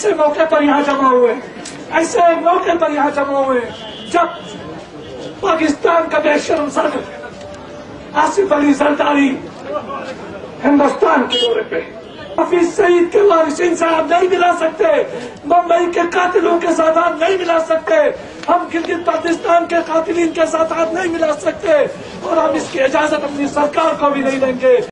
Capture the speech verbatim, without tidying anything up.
ऐसे मौके पर यहाँ जमा हुए, ऐसे मौके पर यहाँ जमा हुए जब पाकिस्तान का बेशर्म सदर आसिफ अली जरदारी हिंदुस्तान के दौरे पे, हफीज सईद के वारिस इंसाफ नहीं मिला सकते, मुंबई के कातिलों के साथ हाथ नहीं मिला सकते, हम गिलगित पाकिस्तान के कातिलीन के साथ हाथ नहीं मिला सकते और हम इसकी इजाजत अपनी सरकार को भी नहीं देंगे।